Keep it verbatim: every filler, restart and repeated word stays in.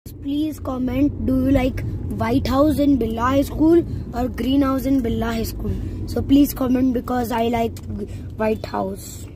Please comment, do you like White House in Birla High School or Green House in Birla High School? So please comment because I like White House.